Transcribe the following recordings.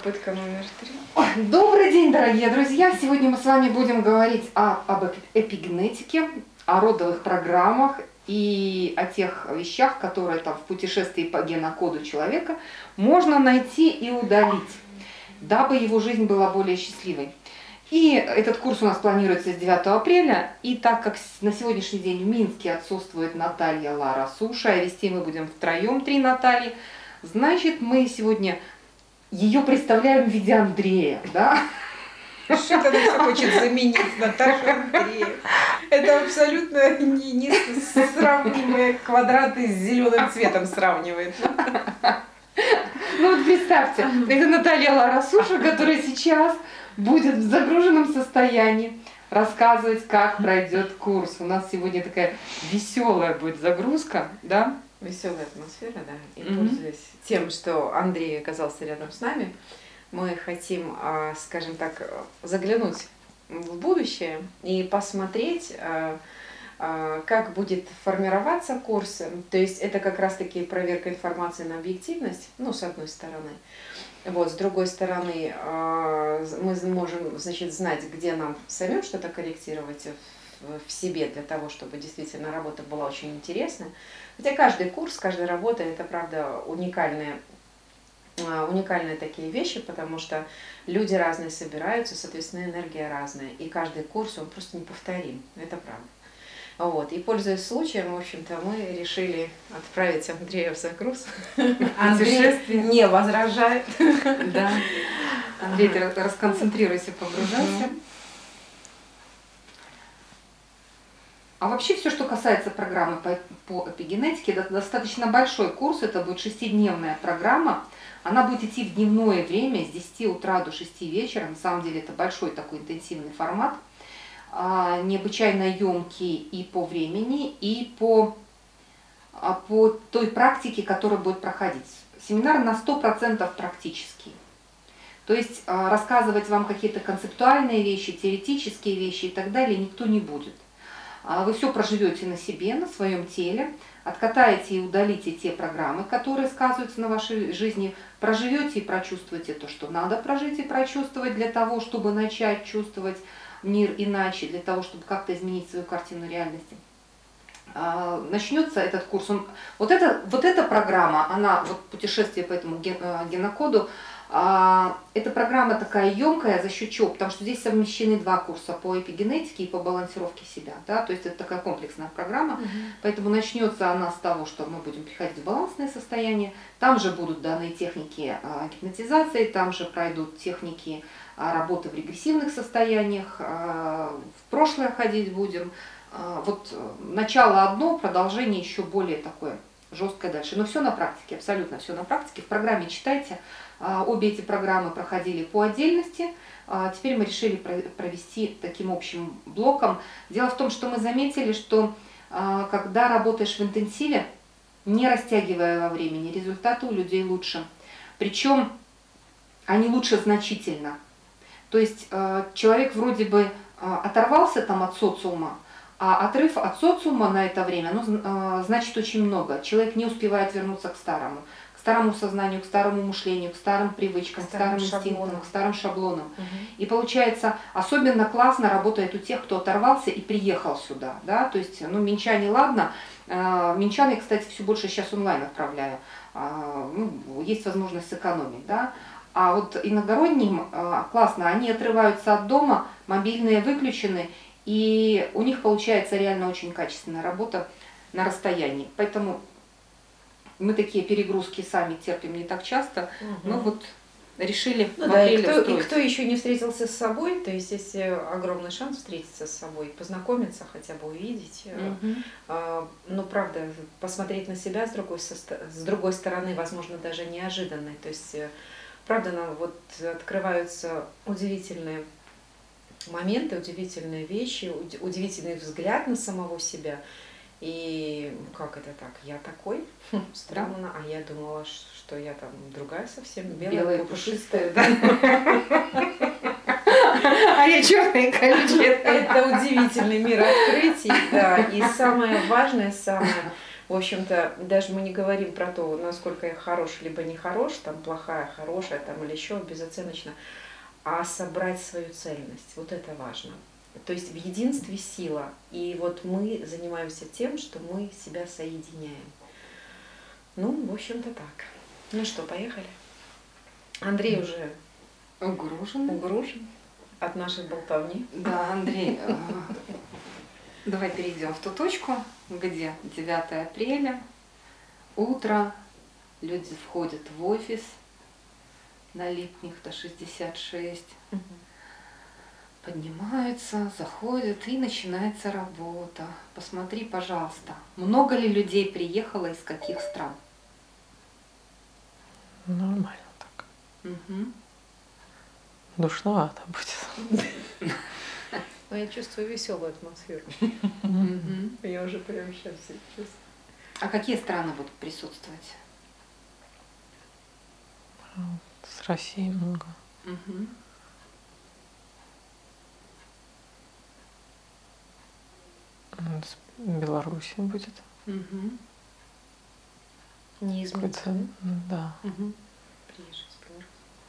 Попытка номер 3. Добрый день, дорогие друзья! Сегодня мы с вами будем говорить об эпигенетике, о родовых программах и о тех вещах, которые там в путешествии по генокоду человека можно найти и удалить, дабы его жизнь была более счастливой. И этот курс у нас планируется с 9 апреля, и так как на сегодняшний день в Минске отсутствует Наталья Лара Суша, а вести мы будем втроем, 3 Натальи, значит, мы сегодня ее представляем в виде Андрея, да? Что-то она все хочет заменить Наташу Андреев. Это абсолютно не сравнимые квадраты с зеленым цветом сравнивает. Ну вот представьте, это Наталья Лара Суша, которая сейчас будет в загруженном состоянии рассказывать, как пройдет курс. У нас сегодня такая веселая будет загрузка, да? Веселая атмосфера, да. И пользуясь тем, что Андрей оказался рядом с нами, мы хотим, скажем так, заглянуть в будущее и посмотреть, как будет формироваться курс. То есть это как раз-таки проверка информации на объективность, ну, с одной стороны. Вот, с другой стороны, мы можем, значит, знать, где нам самим что-то корректировать в себе, для того, чтобы действительно работа была очень интересная. Хотя каждый курс, каждая работа, это, правда, уникальные такие вещи, потому что люди разные собираются, соответственно, энергия разная. И каждый курс, он просто неповторим, это правда. Вот. И, пользуясь случаем, в общем-то, мы решили отправить Андрея в загруз. Андрей не возражает. Да. Андрей, ты расконцентрируйся, погружайся. А вообще все, что касается программы по эпигенетике, это достаточно большой курс, это будет 6-дневная программа. Она будет идти в дневное время с 10 утра до 6 вечера. На самом деле это большой такой интенсивный формат. Необычайно емкий и по времени, и по той практике, которая будет проходить. Семинар на 100% практический. То есть рассказывать вам какие-то концептуальные вещи, теоретические вещи и так далее никто не будет. Вы все проживете на себе, на своем теле, откатаете и удалите те программы, которые сказываются на вашей жизни, проживете и прочувствуете то, что надо прожить и прочувствовать для того, чтобы начать чувствовать мир иначе, для того, чтобы как-то изменить свою картину реальности. Начнется этот курс. Вот эта программа, она, вот путешествие по этому генокоду, эта программа такая емкая за счет чего? Потому что здесь совмещены 2 курса по эпигенетике и по балансировке себя. Да? То есть это такая комплексная программа. Поэтому начнется она с того, что мы будем приходить в балансное состояние. Там же будут даны техники гипнотизации, там же пройдут техники работы в регрессивных состояниях, в прошлое ходить будем. Вот начало одно, продолжение еще более такое жесткое дальше. Но все на практике, абсолютно все на практике. В программе читайте. Обе эти программы проходили по отдельности. Теперь мы решили провести таким общим блоком. Дело в том, что мы заметили, что когда работаешь в интенсиве, не растягивая во времени, результаты у людей лучше. Причем они лучше значительно. То есть человек вроде бы оторвался там от социума, а отрыв от социума на это время, ну, значит очень много. Человек не успевает вернуться к старому сознанию, к старому мышлению, к старым привычкам, к старым инстинктам, к старым шаблонам. И получается, особенно классно работает у тех, кто оторвался и приехал сюда. Да? То есть, ну, минчане, ладно. Минчан я, кстати, все больше сейчас онлайн отправляю. Ну, есть возможность сэкономить. Да? А вот иногородним классно, они отрываются от дома, мобильные выключены, и у них получается реально очень качественная работа на расстоянии. Поэтому мы такие перегрузки сами терпим не так часто, но вот решили в апреле устроить. И кто еще не встретился с собой, то есть здесь огромный шанс встретиться с собой, познакомиться, хотя бы увидеть. Ну, правда, посмотреть на себя с другой стороны, возможно, даже неожиданной. То есть, правда, нам вот открываются удивительные моменты, удивительные вещи, удивительный взгляд на самого себя. И как это так? Я такой? Странно. А я думала, что я там другая совсем, белая, пушистая. А я черная колючая. Это удивительный мир открытий, да. И самое важное, В общем-то, даже мы не говорим про то, насколько я хорош либо не хорош, там плохая, хорошая, там или еще безоценочно, а собрать свою цельность. Вот это важно. То есть в единстве сила. И вот мы занимаемся тем, что мы себя соединяем. Ну, в общем-то так. Ну что, поехали? Андрей уже угружен от нашей болтовни. Да, Андрей, давай перейдем в ту точку, где 9 апреля, утро, люди входят в офис на Липкнехта 66, поднимаются, заходят, и начинается работа. Посмотри, пожалуйста, много ли людей приехало, из каких стран? Нормально так. Угу. Душновато будет. Но я чувствую веселую атмосферу. Я уже прямо сейчас чувствую. А какие страны будут присутствовать? С Россией много. Угу. С Белоруссией будет. Угу. Не из Москвы. Да. Угу. Приезжие с Беларуси.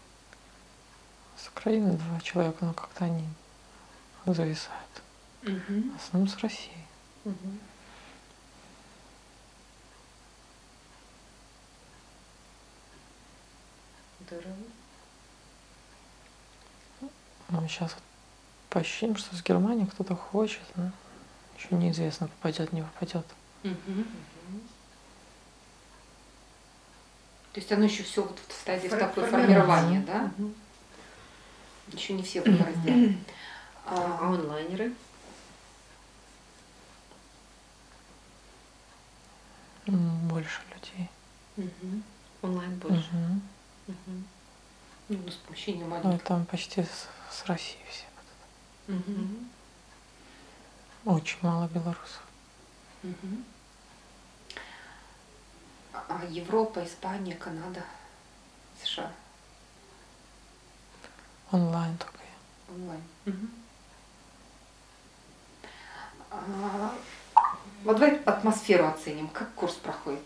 С Украины 2 человека, но как-то они зависают. Угу. В основном с Россией. Угу. Здорово. Ну, сейчас вот по ощущениям, что с Германией кто-то хочет, но еще неизвестно, попадет, не попадет. Угу. То есть оно еще все вот в стадии такой формирования, да? Угу. Еще не все были разделены. А онлайнеры? Больше людей. Угу. Онлайн больше. Мгм. Угу. Ну, с помещением Ну, и маленького. там почти с России все. Угу. Очень мало белорусов. Угу. А Европа, Испания, Канада, США Онлайн только. онлайн. Угу. Вот давай атмосферу оценим. Как курс проходит?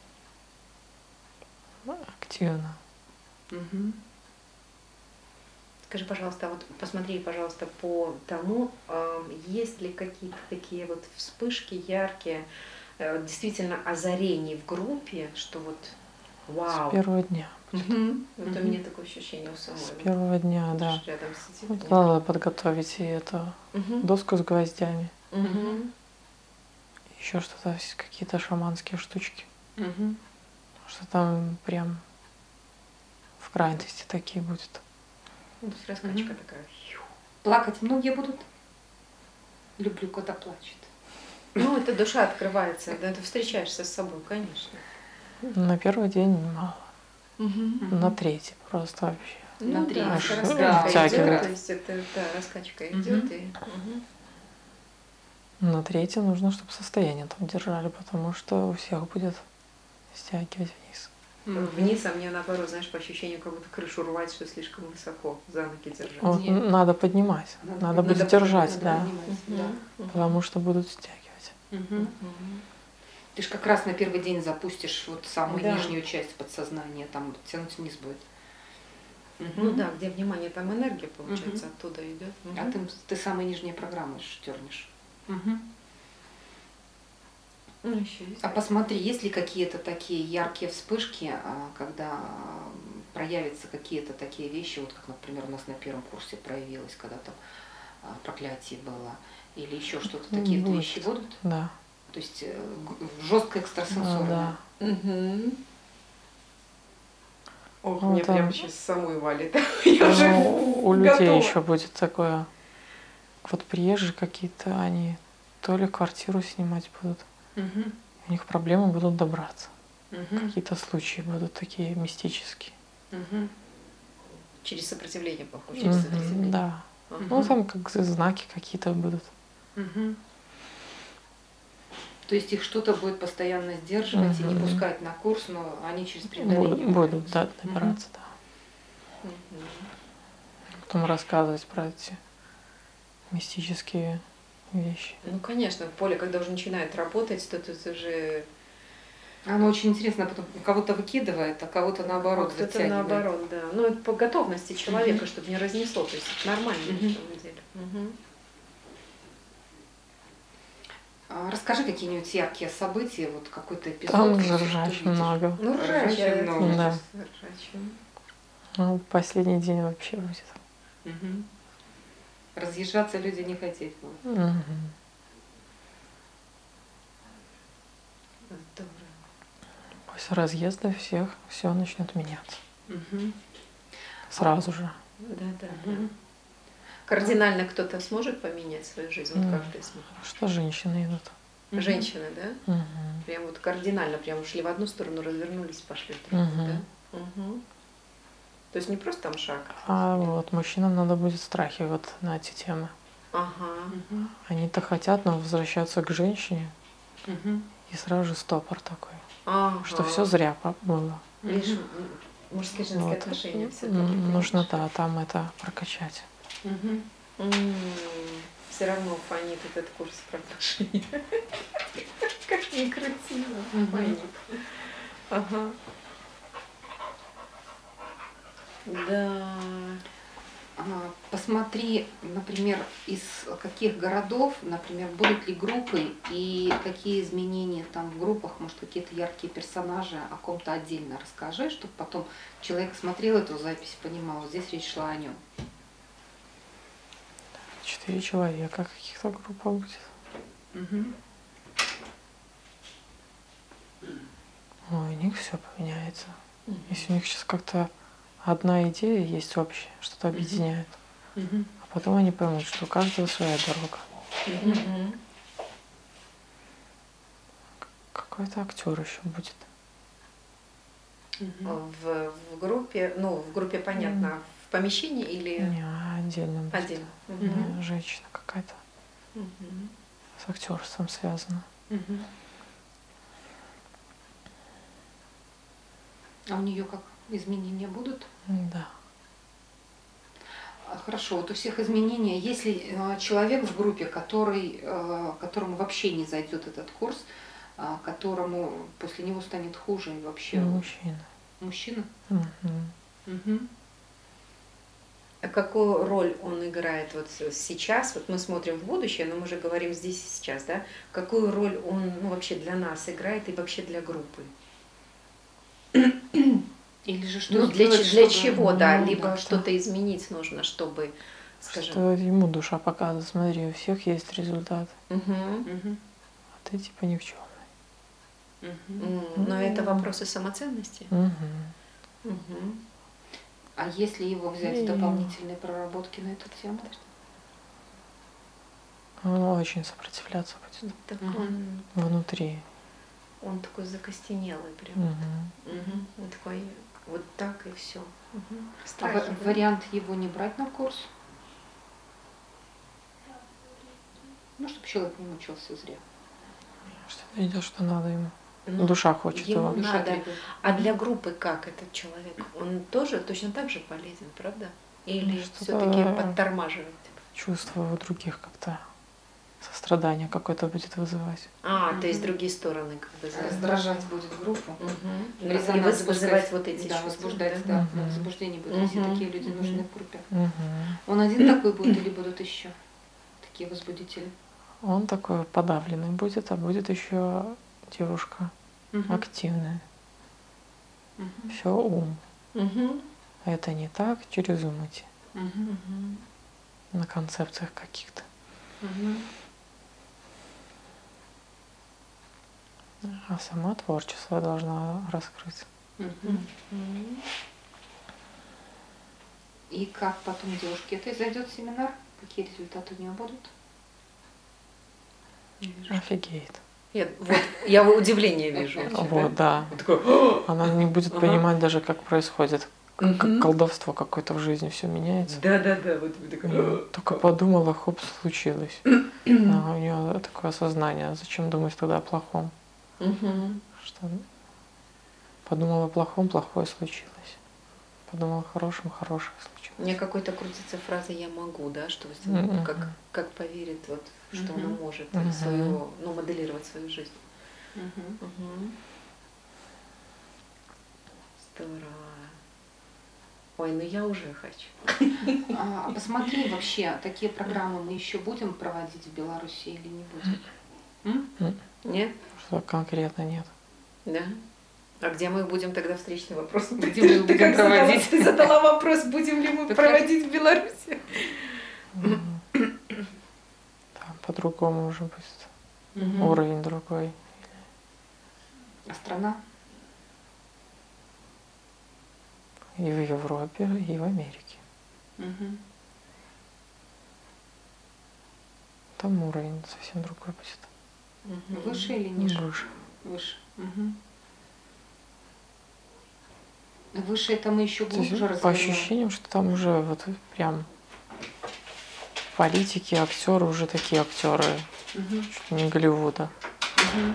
Активно. Угу. Скажи, пожалуйста, а вот посмотри, пожалуйста, по тому, есть ли какие-то такие вот вспышки яркие, действительно озарений в группе, что вот вау. С первого дня. Угу. Вот у меня такое ощущение у самой. С первого дня, да. Можешь рядом сидеть. Вот надо подготовить и эту доску с гвоздями. Угу. Еще что-то, какие-то шаманские штучки. Угу. Что там прям в крайности такие будет. Ну, то есть раскачка такая. Плакать многие будут? Люблю, когда плачет. Ну, это душа открывается, да, ты встречаешься с собой, конечно. На первый день мало. Угу. На третий просто вообще. Ну, На да, третий. если Аж раскачка идет, втягивает. то есть это, да, раскачка Мгм. идет и... Мгм. На третий нужно, чтобы состояние там держали, потому что у всех будет стягивать вниз. Вниз, а мне наоборот, знаешь, по ощущению, как будто крышу рвать, что слишком высоко за ноги держать. Вот Нет. надо поднимать, надо будет держать, да, Мгм. потому что будут стягивать. Мгм. Мгм. Ты же как раз на первый день запустишь вот самую Да. нижнюю часть подсознания, там тянуть вниз будет. Ну да, где внимание, там энергия, получается, Мгм. оттуда идет. А ты самые нижние программы штернешь. Мгм. Ну, еще есть. А посмотри, есть ли какие-то такие яркие вспышки, когда проявятся какие-то такие вещи, вот как, например, у нас на первом курсе проявилось, когда там проклятие было, или еще что-то, такие Будет. вещи будут? Да. То есть жестко экстрасенсорно. Да. Угу. Ох, Ну, мне там- прям сейчас самой валит. Я уже Ну, у людей готова. еще будет такое. Вот приезжие какие-то, они то ли квартиру снимать будут, Мгм. у них проблемы будут добраться. Мгм. Какие-то случаи будут такие мистические. Мгм. Через сопротивление, похоже. Мгм, Через сопротивление. да. Ага. Ну там как знаки какие-то будут. Мгм. То есть их что-то будет постоянно сдерживать и не Мгм. пускать на курс, но они через преодоление Будут, да, Мгм. добираться, да. Мгм. Потом рассказывать про эти мистические вещи. Ну, конечно, поле, когда уже начинает работать, то тут уже Оно очень интересно, потом кого-то выкидывает, а кого-то наоборот Кто-то затягивает. наоборот, да. Ну, это по готовности человека, чтобы не разнесло. То есть это нормально на самом деле. Расскажи какие-нибудь яркие события, вот какой-то эпизод. Там что ты ржач видишь. много. Ну, Ржача много. Да. Ну, последний день вообще будет. Мгм. Разъезжаться люди не хотеть будут. Мгм. Здорово. После разъезда всех все начнет меняться. Мгм. Сразу же. Да, да. Мгм. Кардинально кто-то сможет поменять свою жизнь? Вот как ты смотришь? Что женщины идут. Мгм. Женщины, да? Мгм. Прям вот кардинально, прям ушли в одну сторону, развернулись, пошли в другую, Мгм. да? Мгм. То есть не просто там шаг. А вот мужчинам надо будет страхи вот на эти темы. Ага. Мгм. Они-то хотят, но возвращаются к женщине, Мгм. и сразу же стопор такой, Ага. что все зря было. Лишь Мгм. мужские и женские Вот. отношения все Нужно, да, там это прокачать. Мгм. Все равно фонит этот курс про отношения. Как ни крути, но Мгм. фонит. Ага. Да. Посмотри, например, из каких городов, например, будут ли группы и какие изменения там в группах, может, какие-то яркие персонажи, о ком-то отдельно расскажи, чтобы потом человек смотрел эту запись, понимал, вот здесь речь шла о нем. 4 человека, каких-то группа будет. Мгм. Ой, у них все поменяется. Если у них сейчас как-то одна идея есть общая, что-то объединяет, Мгм. а потом они поймут, что у каждого своя дорога. Мгм. Какой-то актер еще будет. Мгм. В группе, ну, в группе понятно, в помещении или Не, отдельно будет. отдельно? Не, женщина какая-то Мгм. с актерством связана. Мгм. А у нее как изменения будут? Да. Хорошо, вот у всех изменения. Если человек в группе, которому вообще не зайдет этот курс, которому после него станет хуже и вообще Мужчина. мужчина? Мгм. Мгм. А какую роль он играет вот сейчас? Вот мы смотрим в будущее, но мы же говорим здесь и сейчас, да? Какую роль он, ну, вообще для нас играет и вообще для группы? Или же что Ну, сделать, для чтобы- чего, да? Ну, Либо да. что-то изменить нужно, чтобы, скажем... Что ему душа показывает, смотри, у всех есть результат, Мгм. Мгм. а ты типа никчемный. Мгм. Но это вопросы самоценности. Угу. Мгм. А если его взять в И- дополнительные проработки на эту тему? Он очень сопротивляться будет Так Мгм. внутри. он такой закостенелый прям. Мгм. Он такой, вот так и все. А вариант его не брать на курс? Ну, чтобы человек не мучился зря. Что ты видишь, что надо ему. Душа хочет ему его. Душа надо. требует. А для группы как этот человек? Он тоже точно так же полезен, правда? Или Что-то- все-таки подтормаживает? Чувство у других как-то сострадание какое-то будет вызывать. То есть другие стороны как бы Раздражать будет группу. Мгм. Резонанс И вызывать вот эти да, чувства. возбуждать, да? да, Мгм. возбуждение будет. Все Мгм. такие люди Мгм. нужны в группе. Мгм. Он один такой будет или будут еще такие возбудители? Он такой подавленный будет, а будет еще девушка Мгм. активная. Мгм. Все ум. Мгм. Это не так, через ум идти. Мгм. Мгм. На концепциях каких-то. Мгм. А сама творчество должна раскрыть. Мгм. Мгм. И как потом девушке это зайдет семинар? Какие результаты у нее будут? Офигеет. Я удивление вижу. у тебя. Вот, да. Он такой, Она не будет Ага. понимать даже, как происходит. Как Мгм. колдовство какое-то в жизни все меняется. да, вот вы такой, Только подумала, хоп, случилось. У нее такое осознание. Зачем думать тогда о плохом? Мгм. Что подумала о плохом, плохое случилось. Подумала о хорошем, хорошее У меня случилось. какой-то крутится фраза «я могу», да, что Мгм. как поверит, вот, что она Мгм. может Мгм. свою, ну, моделировать свою жизнь. Мгм. Мгм. здорово. Ой, ну я уже хочу. А посмотри, вообще, такие программы мы еще будем проводить в Беларуси или не будем? Нет? Что конкретно нет. Да. А где мы будем тогда встречный вопрос? Где мы Ты будем как проводить? Ты задала вопрос, будем ли мы Так проводить в Беларуси? Там по-другому уже будет. Мгм. Уровень другой. А страна? И в Европе, и в Америке. Мгм. Там уровень совсем другой будет. Выше или ниже? Выше. Выше. Мгм. Выше это мы еще То есть глубже по развернем. ощущениям, что там уже вот прям политики, актеры уже такие актеры, Мгм. чуть ли не Голливуда. Мгм.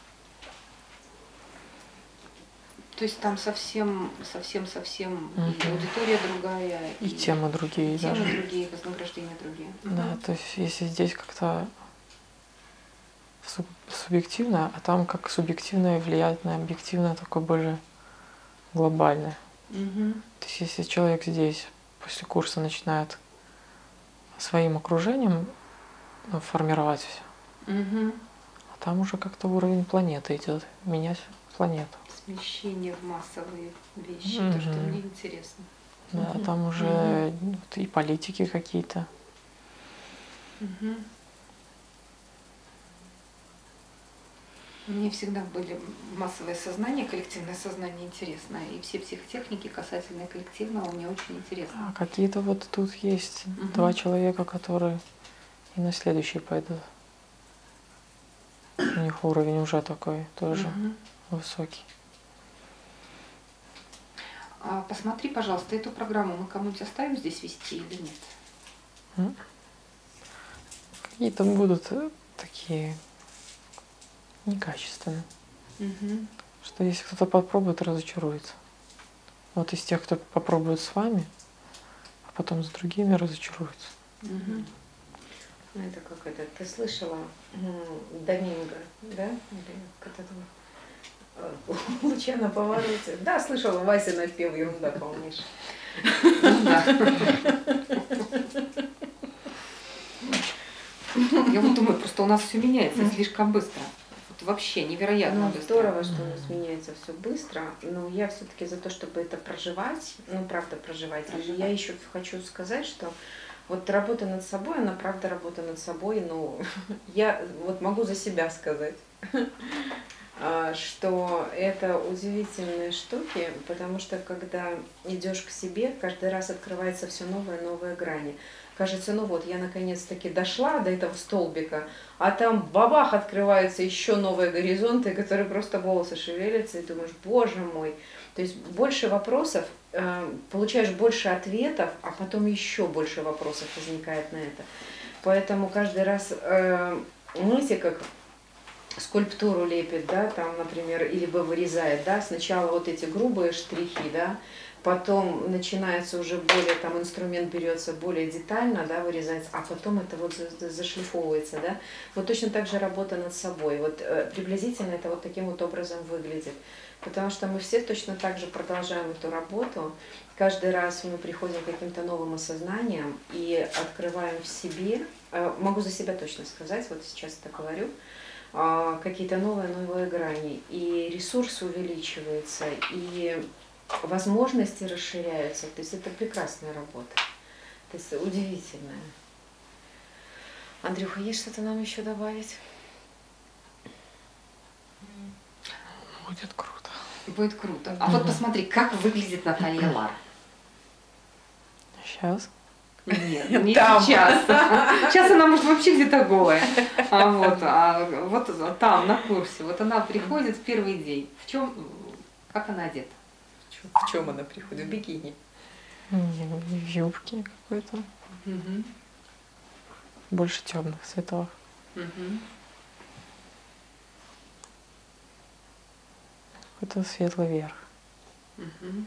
То есть там совсем и аудитория другая, И темы другие темы даже. другие, вознаграждения другие. Да, то есть если здесь как-то субъективно, а там как субъективное влияет на объективное, такое более глобальное. Мгм. То есть если человек здесь после курса начинает своим окружением формировать все, Мгм. а там уже как-то уровень планеты идет, менять планету. Смещение в массовые вещи, то, что Мгм. мне интересно. Да, там уже вот и политики какие-то. Мгм. Мне всегда были массовое сознание, коллективное сознание интересно. И все психотехники касательно коллективного мне очень интересно. А какие-то вот тут есть Мгм. 2 человека, которые и на следующий пойдут. У них уровень уже такой тоже Мгм. высокий. А посмотри, пожалуйста, эту программу мы кому-нибудь оставим здесь вести или нет? Какие-то будут такие некачественные. Мгм. Что если кто-то попробует, разочаруется. Вот из тех, кто попробует с вами, а потом с другими разочаруется. Мгм. Ну, это как это, ты слышала Доминго, да? Или как это Луча на повороте. Да, слышала, Вася напел, ерунда полнейшая. Ну да. Я вот думаю, просто у нас все меняется слишком быстро. Вот вообще невероятно Ну, быстро. здорово, что у нас меняется все быстро, но я все-таки за то, чтобы это проживать, ну, правда, проживать. И я еще хочу сказать, что вот работа над собой, она правда работа над собой, ну, я вот могу за себя сказать, что это удивительные штуки, потому что когда идешь к себе, каждый раз открывается все новые, новые грани. Кажется, ну вот, я наконец-таки дошла до этого столбика, а там бабах открываются еще новые горизонты, которые просто волосы шевелятся, и думаешь, боже мой. То есть больше вопросов, получаешь больше ответов, а потом еще больше вопросов возникает на это. Поэтому каждый раз, знаете, как скульптуру лепит, да, там, например, или вырезает, да, сначала вот эти грубые штрихи, да, потом начинается уже более, там инструмент берется более детально, да, вырезается, а потом это вот зашлифовывается, да. Вот точно так же работа над собой, вот приблизительно это вот таким вот образом выглядит, потому что мы все точно так же продолжаем эту работу, каждый раз мы приходим к каким-то новым осознаниям и открываем в себе, могу за себя точно сказать, вот сейчас это говорю, какие-то новые грани, и ресурс увеличивается, и возможности расширяются. То есть это прекрасная работа. То есть удивительная. Андрюха, есть что-то нам еще добавить? Будет круто. Будет круто. А вот посмотри, как выглядит Наталья Лар. Сейчас. Нет, не Там. сейчас. Сейчас она может вообще где-то голая. А вот там, на курсе, вот она приходит в первый день. В чем, как она одета? В чем она приходит? В бикини. В юбке какой-то. Мгм. Больше темных цветов. Мгм. Какой-то светлый верх. Мгм.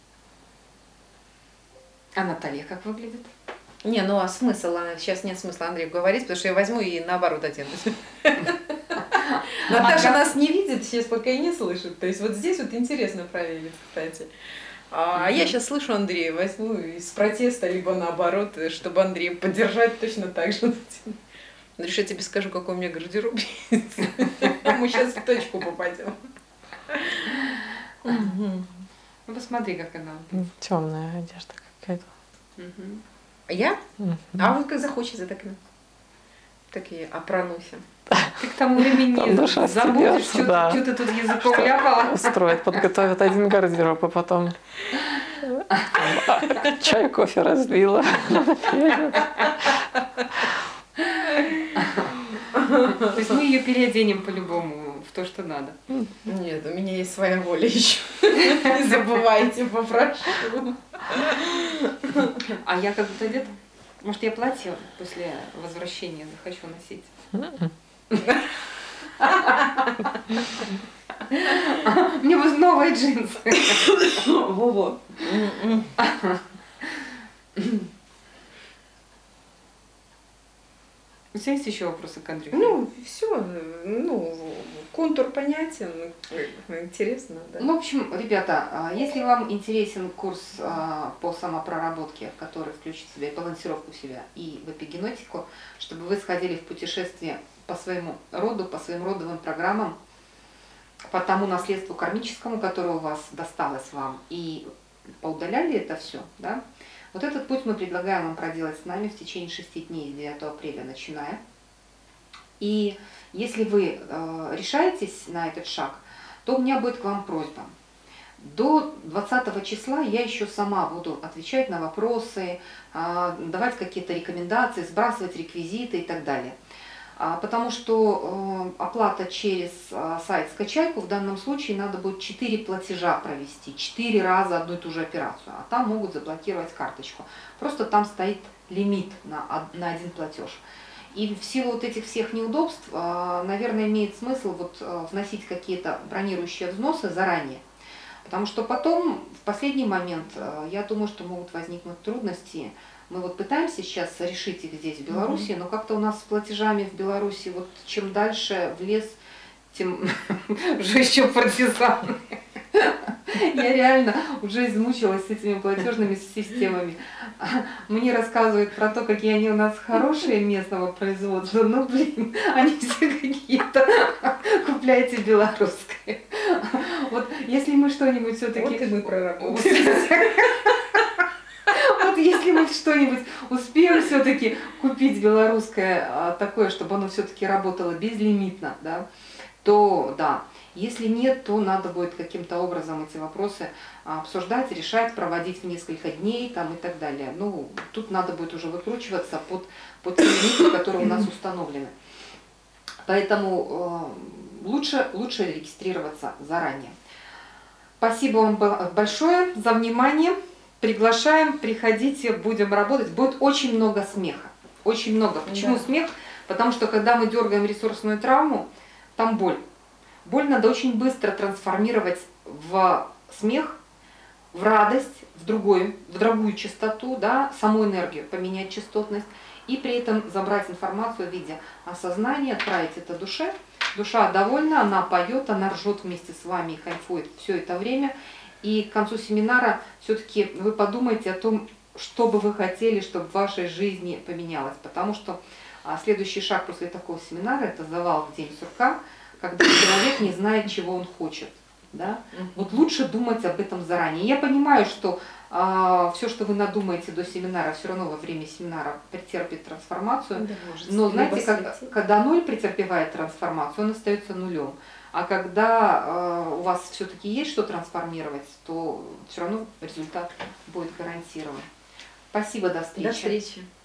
А Наталья как выглядит? Не, ну а смысл? Сейчас нет смысла Андрею говорить, потому что я возьму и наоборот оденусь. Наташа нас не видит сейчас, пока и не слышит. То есть вот здесь вот интересно проверить, кстати. А я сейчас слышу Андрея, возьму из протеста, либо наоборот, чтобы Андрея поддержать точно так же. Андрюш, я тебе скажу, какой у меня гардероб есть. Мы сейчас в точку попадем. Ну, посмотри, как она. Темная одежда какая-то. Я? А вот как захочется, так и опранусь. Ты к тому времени Там душа забудешь, стебется, да. что ты тут языком ляпала. Устроит, подготовит один гардероб, а потом чай, кофе разлила. То есть мы ее переоденем по-любому в то, что надо. Нет, у меня есть своя воля еще. Не забывайте, попрошу. А я как будто одета? Может, я платье после возвращения захочу носить? Мне бы новые джинсы. Во-во. У тебя есть еще вопросы к Андрюхе? Ну, все, контур понятен, интересно, да. Ну, в общем, ребята, если вам интересен курс по самопроработке, который включит в себя и балансировку себя, и в эпигенетику, чтобы вы сходили в путешествие по своему роду, по своим родовым программам, по тому наследству кармическому, которое у вас досталось вам, и поудаляли это все, да, вот этот путь мы предлагаем вам проделать с нами в течение 6 дней, с 9 апреля начиная. И если вы решаетесь на этот шаг, то у меня будет к вам просьба. До 20 числа я еще сама буду отвечать на вопросы, давать какие-то рекомендации, сбрасывать реквизиты и так далее. Потому что оплата через сайт «Скачайку» в данном случае надо будет 4 платежа провести, 4 раза одну и ту же операцию, а там могут заблокировать карточку. Просто там стоит лимит на один платеж. И в силу вот этих всех неудобств, наверное, имеет смысл вот вносить какие-то бронирующие взносы заранее. Потому что потом, в последний момент, я думаю, что могут возникнуть трудности. Мы вот пытаемся сейчас решить их здесь, в Беларуси, но как-то у нас с платежами в Беларуси, вот чем дальше в лес, тем жестче партизаны. Я реально уже измучилась с этими платежными системами. Мне рассказывают про то, какие они у нас хорошие местного производства. Ну, блин, они все какие-то. Купляйте белорусское. Вот если мы что-нибудь все-таки... Вот и мы проработали. Вот если мы что-нибудь успеем все-таки купить белорусское такое, чтобы оно все-таки работало безлимитно, да, то да. Если нет, то надо будет каким-то образом эти вопросы обсуждать, решать, проводить в несколько дней там, и так далее. Ну, тут надо будет уже выкручиваться под те лимиты, которые у нас установлены. Поэтому лучше регистрироваться заранее. Спасибо вам большое за внимание. Приглашаем, приходите, будем работать. Будет очень много смеха. Очень много. Почему смех? Потому что когда мы дергаем ресурсную травму, там боль. Боль надо очень быстро трансформировать в смех, в радость, в другую частоту, да, саму энергию, поменять частотность. И при этом забрать информацию в виде осознания, отправить это душе. Душа довольна, она поет, она ржет вместе с вами и кайфует все это время. И к концу семинара все-таки вы подумайте о том, что бы вы хотели, чтобы в вашей жизни поменялось. Потому что следующий шаг после такого семинара – это завал в день сурка, когда человек не знает, чего он хочет. Да? Вот лучше думать об этом заранее. Я понимаю, что все, что вы надумаете до семинара, все равно во время семинара претерпит трансформацию. Да, но знаете, когда ноль претерпевает трансформацию, он остается нулем. А когда у вас все-таки есть что трансформировать, то все равно результат будет гарантирован. Спасибо, до встречи. До встречи.